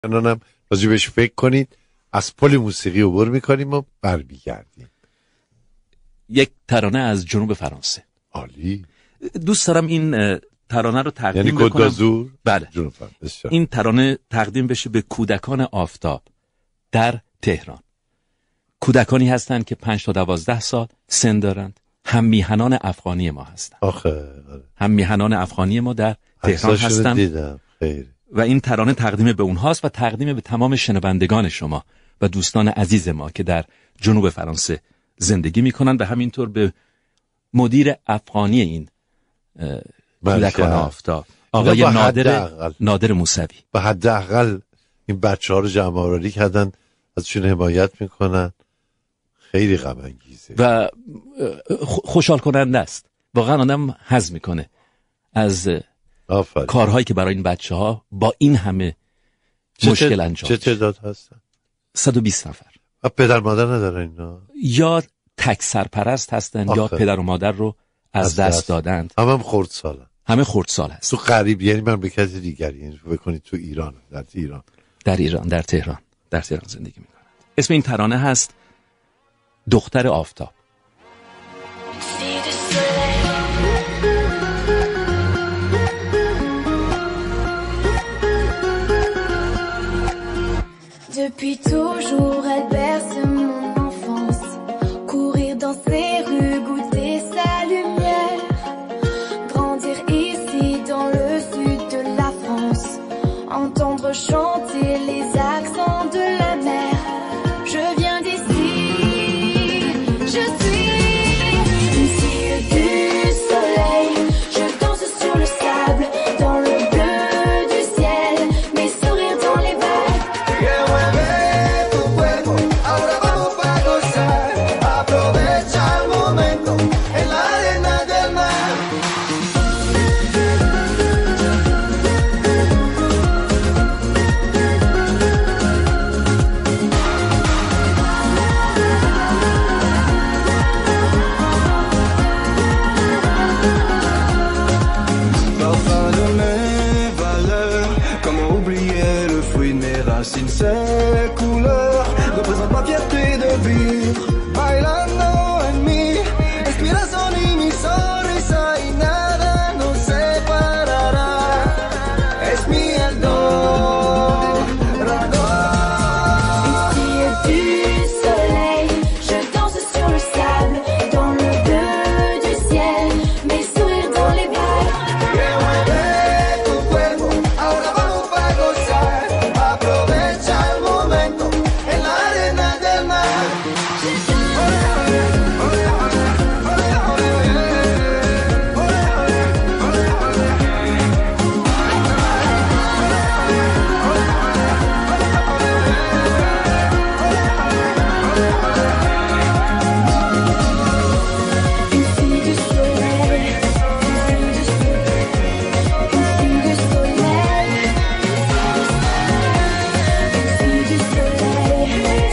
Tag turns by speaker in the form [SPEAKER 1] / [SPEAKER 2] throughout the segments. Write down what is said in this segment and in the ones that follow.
[SPEAKER 1] هم راجبش فکر کنید. از پل موسیقی عبور میکنیم و برمیگردیم.
[SPEAKER 2] یک ترانه از جنوب فرانسه.
[SPEAKER 1] عالی.
[SPEAKER 2] دوست دارم این ترانه رو تقدیم
[SPEAKER 1] یعنی
[SPEAKER 2] بکنم.
[SPEAKER 1] کد دازور؟
[SPEAKER 2] بله. این ترانه تقدیم بشه به کودکان آفتاب در تهران. کودکانی هستند که 5 تا 12 سال سن دارند. هم میهنان افغانی ما هستند.
[SPEAKER 1] آخه
[SPEAKER 2] هم میهنان افغانی ما در تهران هستند.
[SPEAKER 1] دیدم. خیر.
[SPEAKER 2] و این ترانه تقدیم به اونهاست و تقدیم به تمام شنوندگان شما و دوستان عزیز ما که در جنوب فرانسه زندگی میکنند و همینطور به مدیر افغانی این کودکان آفتاب آقای نادر موسوی.
[SPEAKER 1] به حداقل این بچه‌ها رو جمع آوری کردن، ازشون حمایت میکنن. خیلی غم انگیزه و
[SPEAKER 2] خوشحال کننده است. واقعا آدم حظ میکنه از کارهایی که برای این بچه‌ها با این همه مشکل انجام.
[SPEAKER 1] چه تعداد هستن؟
[SPEAKER 2] 120 نفر.
[SPEAKER 1] و پدر مادر ندارن اینا؟
[SPEAKER 2] یا تک سرپرست هستن یا پدر و مادر رو از دست دادند.
[SPEAKER 1] همه خردسالن.
[SPEAKER 2] همه خردسال هست.
[SPEAKER 1] تو غریب یعنی من به کسی دیگری، یعنی بکنید تو ایران، در
[SPEAKER 2] تهران زندگی میکنند. اسم این ترانه هست دختر آفتاب.
[SPEAKER 3] Depuis toujours, elle berce mon enfance. Courir dans ses rues, goûter sa lumière. Grandir ici dans le sud de la France. Entendre chanter les accents de la mer. Je viens d'ici, je suis une fille du soleil. Je danse sur le sable, dans le bleu du ciel. Mes sourires dans les vagues.
[SPEAKER 4] Ces couleurs représentent ma fierté de vivre. Bailando en mí, inspiración y mi sonrisa y nada nos separará. Es mi Eldorado.
[SPEAKER 3] Une fille du soleil, je danse sur le sable, dans le bleu du ciel, mes sourires dans les vagues.
[SPEAKER 4] Que mueve tu cuerpo, ahora vamos a gozar. Aprovecha el momento en la arena del mar.
[SPEAKER 3] Une fille du soleil, une fille du soleil, une fille du soleil,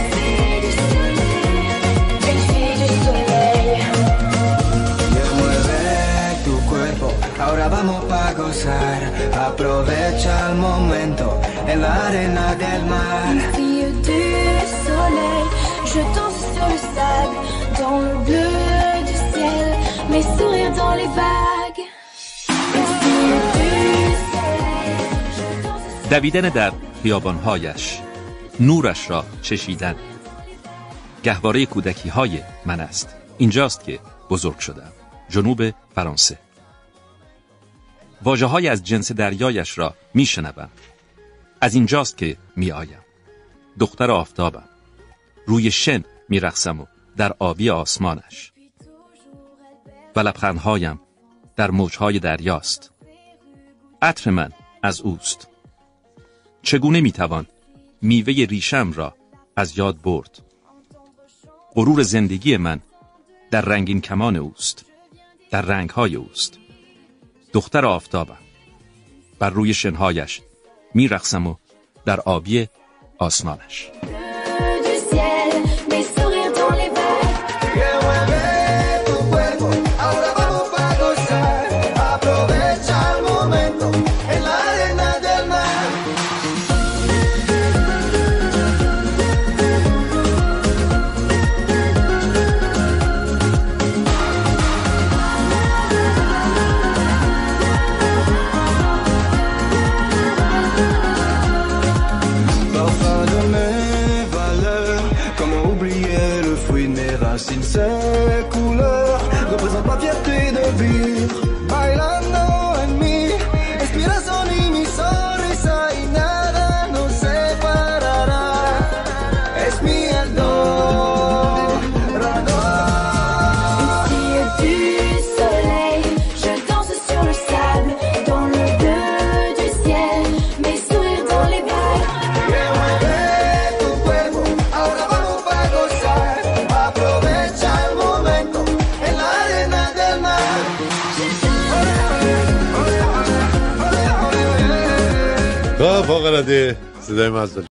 [SPEAKER 3] une fille du soleil.
[SPEAKER 4] Que mueve tu cuerpo, ahora vamos a gozar. Aprovecha el momento en la arena del mar.
[SPEAKER 3] Une fille du soleil, je danse sur le sable, dans le bleu du ciel, mes sourires dans les vagues. Une fille du soleil, je danse sur
[SPEAKER 2] دویدن در خیابانهایش، نورش را چشیدن، گهواره کودکی های من است. اینجاست که بزرگ شدم. جنوب فرانسه. واژه های از جنس دریایش را می شنوم. از اینجاست که می آیم. دختر آفتابم. روی شن می رقصم و در آبی آسمانش. و لبخندهایم در موجهای دریاست. عطر من از اوست. چگونه می توان میوه ریشم را از یاد برد؟ غرور زندگی من در رنگین کمان اوست، در رنگهای اوست. دختر آفتابم. بر روی شنهایش می رقصم و در آبی آسمانش.
[SPEAKER 3] du ciel, mes sourires dans les vagues.
[SPEAKER 4] Que mueve tu cuerpo, ahora vamos a gozar. Aprovecha el momento en la arena del mar. racines, ses couleurs représentent ma fierté de vivre. Bailando en mí, inspiración y mi sonrisa y nada nos separará. Es mi Eldorado.
[SPEAKER 3] Ici du soleil, je danse sur le sable, dans le bleu du ciel, mes sourires dans les vagues.
[SPEAKER 4] Que mueve tu cuerpo, ahora vamos a gozar. Aprovecha el momento en la arena del mar.
[SPEAKER 1] فوق العاده صدای مزدل